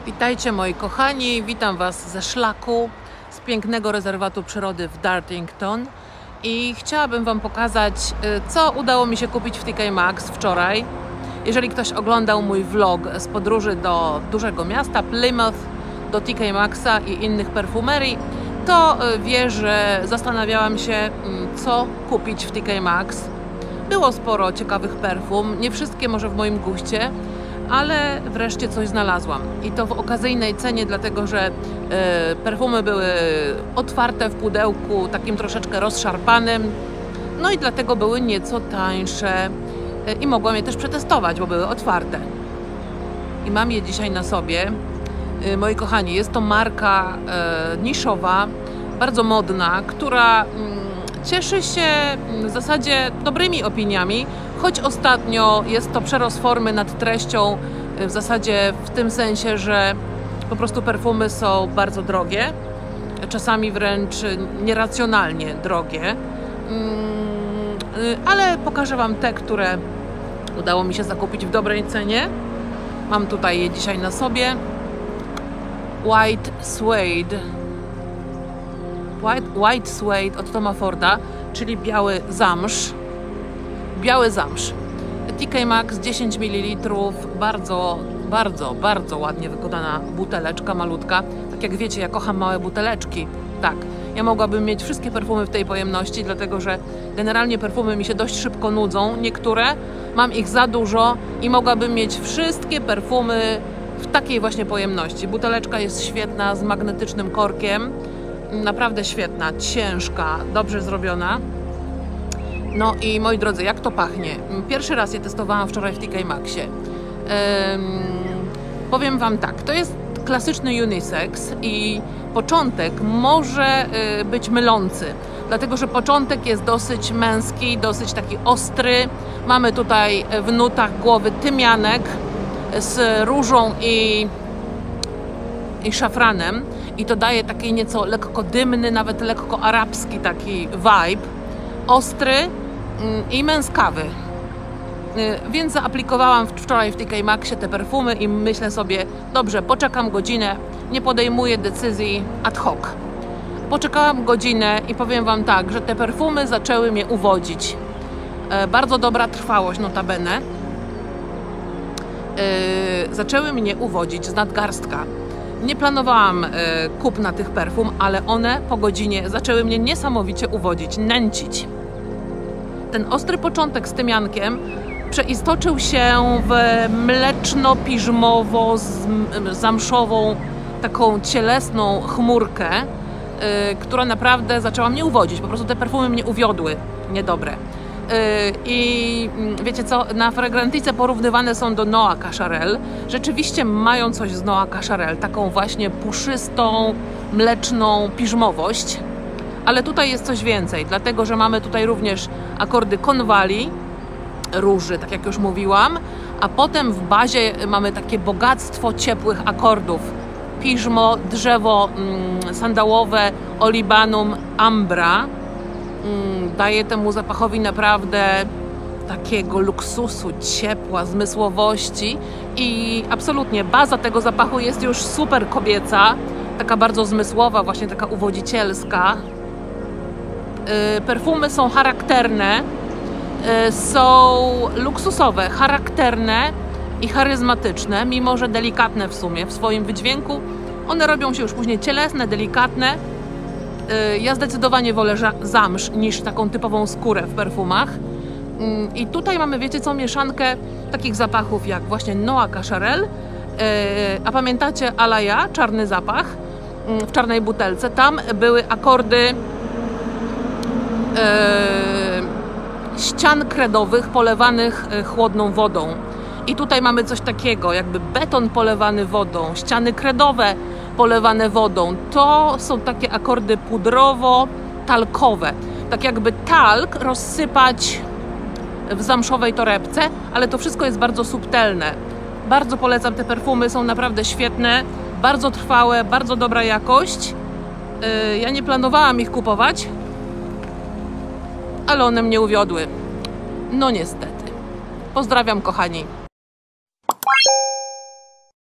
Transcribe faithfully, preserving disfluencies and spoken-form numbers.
Witajcie moi kochani, witam Was ze szlaku, z pięknego rezerwatu przyrody w Dartington i chciałabym Wam pokazać, co udało mi się kupić w T K Maxx wczoraj. Jeżeli ktoś oglądał mój vlog z podróży do dużego miasta Plymouth, do T K Maxxa i innych perfumerii, to wie, że zastanawiałam się, co kupić w T K Maxx. Było sporo ciekawych perfum, nie wszystkie może w moim guście, ale wreszcie coś znalazłam i to w okazyjnej cenie, dlatego że e, perfumy były otwarte w pudełku, takim troszeczkę rozszarpanym, no i dlatego były nieco tańsze e, i mogłam je też przetestować, bo były otwarte. I mam je dzisiaj na sobie. E, moi kochani, jest to marka e, niszowa, bardzo modna, która mm, cieszy się w zasadzie dobrymi opiniami, choć ostatnio jest to przerost formy nad treścią, w zasadzie w tym sensie, że po prostu perfumy są bardzo drogie, czasami wręcz nieracjonalnie drogie, ale pokażę Wam te, które udało mi się zakupić w dobrej cenie. Mam tutaj je dzisiaj na sobie. White Suede. White, White Suede od Toma Forda, czyli biały zamsz. Biały zamsz. T K Maxx dziesięć mililitrów, bardzo, bardzo, bardzo ładnie wykonana buteleczka malutka. Tak jak wiecie, ja kocham małe buteleczki. Tak, ja mogłabym mieć wszystkie perfumy w tej pojemności, dlatego że generalnie perfumy mi się dość szybko nudzą. Niektóre, mam ich za dużo i mogłabym mieć wszystkie perfumy w takiej właśnie pojemności. Buteleczka jest świetna, z magnetycznym korkiem. Naprawdę świetna, ciężka, dobrze zrobiona. No i moi drodzy, jak to pachnie? Pierwszy raz je testowałam wczoraj w T K Maxxie. Um, powiem Wam tak, to jest klasyczny unisex i początek może y, być mylący, dlatego że początek jest dosyć męski, dosyć taki ostry. Mamy tutaj w nutach głowy tymianek z różą i, i szafranem i to daje taki nieco lekko dymny, nawet lekko arabski taki vibe. Ostry i męskawy. Więc zaaplikowałam wczoraj w T K Maxxie te perfumy i myślę sobie, dobrze, poczekam godzinę, nie podejmuję decyzji ad hoc. Poczekałam godzinę i powiem Wam tak, że te perfumy zaczęły mnie uwodzić. Bardzo dobra trwałość notabene. Zaczęły mnie uwodzić z nadgarstka. Nie planowałam kupna tych perfum, ale one po godzinie zaczęły mnie niesamowicie uwodzić, nęcić. Ten ostry początek z tymiankiem przeistoczył się w mleczno-piżmowo-zamszową, taką cielesną chmurkę, yy, która naprawdę zaczęła mnie uwodzić. Po prostu te perfumy mnie uwiodły, niedobre. Yy, I wiecie co, na fragrantice porównywane są do Noa Cacharel. Rzeczywiście mają coś z Noa Cacharel, taką właśnie puszystą, mleczną piżmowość. Ale tutaj jest coś więcej, dlatego że mamy tutaj również akordy konwali, róży, tak jak już mówiłam, a potem w bazie mamy takie bogactwo ciepłych akordów. Piżmo, drzewo mm, sandałowe, olibanum, ambra. Mm, daje temu zapachowi naprawdę takiego luksusu, ciepła, zmysłowości i absolutnie baza tego zapachu jest już super kobieca, taka bardzo zmysłowa, właśnie taka uwodzicielska. Perfumy są charakterne, są luksusowe, charakterne i charyzmatyczne, mimo że delikatne w sumie w swoim wydźwięku. One robią się już później cielesne, delikatne. Ja zdecydowanie wolę zamsz niż taką typową skórę w perfumach. I tutaj mamy, wiecie co, mieszankę takich zapachów jak właśnie Noa Cacharel, a pamiętacie Alaya, czarny zapach w czarnej butelce, tam były akordy ścian kredowych polewanych chłodną wodą. I tutaj mamy coś takiego, jakby beton polewany wodą, ściany kredowe polewane wodą. To są takie akordy pudrowo-talkowe. Tak jakby talk rozsypać w zamszowej torebce, ale to wszystko jest bardzo subtelne. Bardzo polecam te perfumy, są naprawdę świetne, bardzo trwałe, bardzo dobra jakość. Ja nie planowałam ich kupować, ale one mnie uwiodły. No niestety. Pozdrawiam, kochani.